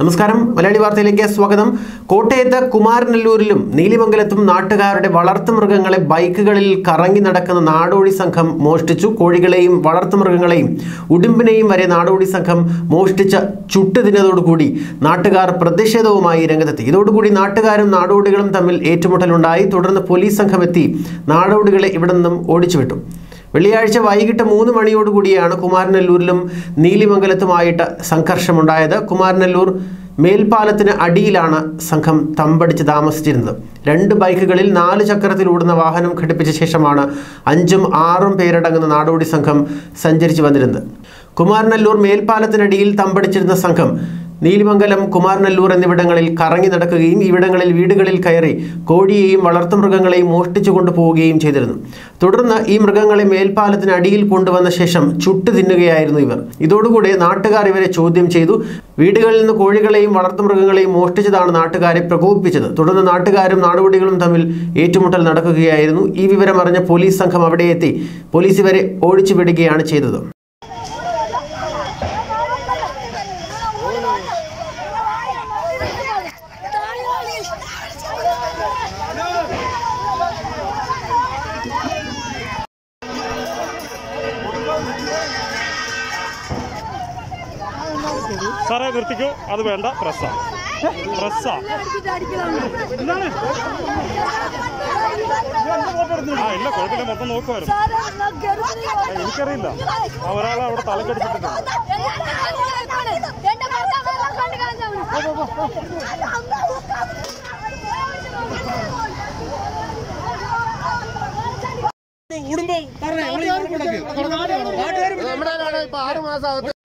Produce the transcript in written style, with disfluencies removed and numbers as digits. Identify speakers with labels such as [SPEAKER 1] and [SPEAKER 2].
[SPEAKER 1] നമസ്കാരം, മലയാളി വാർത്തയിലേക്ക് സ്വാഗതം. കോട്ടയത്ത് കുമാരനല്ലൂരിലും നീലിമംഗലത്തും നാട്ടുകാരുടെ വളർത്തുമൃഗങ്ങളെ ബൈക്കുകളിൽ കറങ്ങി നടക്കുന്ന നാടോടി സംഘം മോഷ്ടിച്ചു. കോഴികളെയും വളർത്തുമൃഗങ്ങളെയും ഉടുമ്പിനെയും വരെ നാടോടി സംഘം മോഷ്ടിച്ച ചുട്ടുതിന്നതോടുകൂടി നാട്ടുകാർ പ്രതിഷേധവുമായി രംഗത്തെത്തി. ഇതോടുകൂടി നാട്ടുകാരും നാടോടികളും തമ്മിൽ ഏറ്റുമുട്ടലുണ്ടായി. തുടർന്ന് പോലീസ് സംഘം എത്തി നാടോടികളെ ഇവിടെ നിന്നും ഓടിച്ചുവിട്ടു. വെള്ളിയാഴ്ച വൈകിട്ട് 3 മണിയോടുകൂടിയാണ് കുമാരനല്ലൂരിലും നീലിമംഗലത്തുമായിട്ട് സംഘർഷമുണ്ടായത്. കുമാരനല്ലൂർ മേൽപ്പാലത്തിന് അടിയിലാണ് സംഘം തമ്പടിച്ച് താമസിച്ചിരുന്നത്. 2 ബൈക്കുകളിൽ 4 ചക്രത്തിലോടുന്ന വാഹനം ഘടിപ്പിച്ച ശേഷമാണ് 5ഉം 6ഉം പേരടങ്ങുന്ന നാടോടി സംഘം സഞ്ചരിച്ചു വന്നിരുന്നത്. കുമാരനല്ലൂർ മേൽപ്പാലത്തിനടിയിൽ തമ്പടിച്ചിരുന്ന സംഘം നീലിമംഗലം, കുമാരനല്ലൂർ എന്നിവിടങ്ങളിൽ കറങ്ങി നടക്കുകയും ഇവിടങ്ങളിൽ വീടുകളിൽ കയറി കോഴിയെയും വളർത്തുമൃഗങ്ങളെയും മോഷ്ടിച്ചു കൊണ്ടുപോവുകയും ചെയ്തിരുന്നു. തുടർന്ന് ഈ മൃഗങ്ങളെ മേൽപ്പാലത്തിന് അടിയിൽ കൊണ്ടുവന്ന ശേഷം ചുട്ടു തിന്നുകയായിരുന്നു ഇവർ. ഇതോടുകൂടി നാട്ടുകാർ ഇവരെ ചോദ്യം ചെയ്തു. വീടുകളിൽ നിന്ന് കോഴികളെയും വളർത്തുമൃഗങ്ങളെയും മോഷ്ടിച്ചതാണ് നാട്ടുകാരെ പ്രകോപിപ്പിച്ചത്. തുടർന്ന് നാട്ടുകാരും നാടോടികളും തമ്മിൽ ഏറ്റുമുട്ടൽ നടക്കുകയായിരുന്നു. ഈ വിവരം അറിഞ്ഞ പോലീസ് സംഘം അവിടെ എത്തി പോലീസ് ഇവരെ ഓടിച്ചു വിടുകയാണ് ചെയ്തത്.
[SPEAKER 2] സാറേ നിർത്തിക്കോ, അത് വേണ്ട. പ്രസ്സാ ഇല്ല, കുഴപ്പമില്ല, മൊത്തം നോക്കുമായിരുന്നു. എനിക്കറിയില്ല, ഒരാളെ അവിടെ തലക്കടിച്ചിട്ടുണ്ട്.
[SPEAKER 3] കുടുംബം